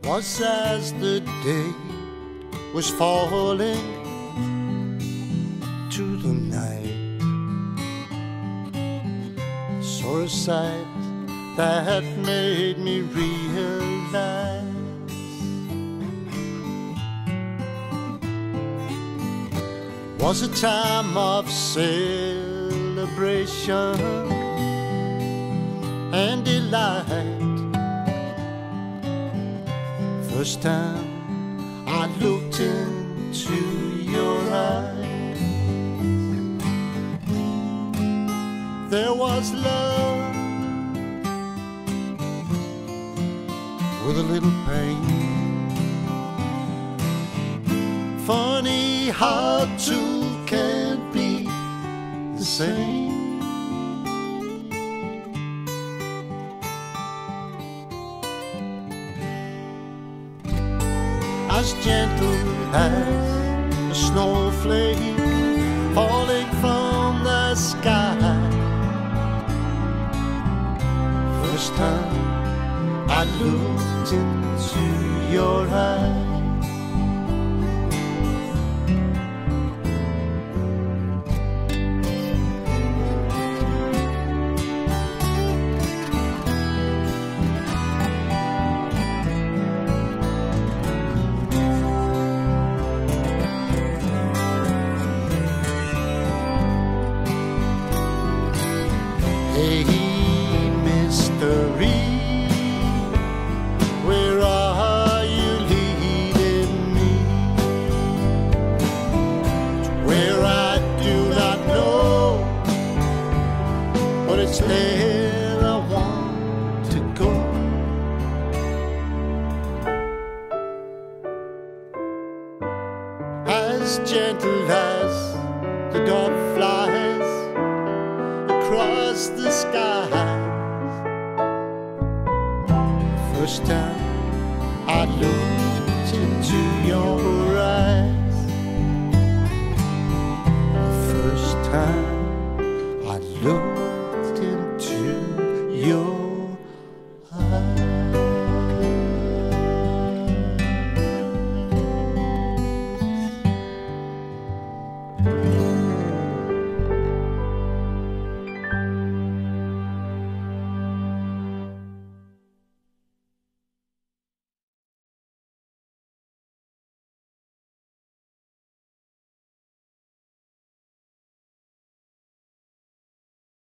was as the day was falling to the night. Saw a sight that made me realize was a time of celebration and delight. First time I looked into your eyes, there was love with a little pain. Funny how two can't be the same. As gentle as a snowflake falling from the sky. First time I looked into your eyes, hey, mystery, where are you leading me? To where I do not know, but it's there I want to go. As gentle as the dove flies across the skies. First time I looked into your eyes. First time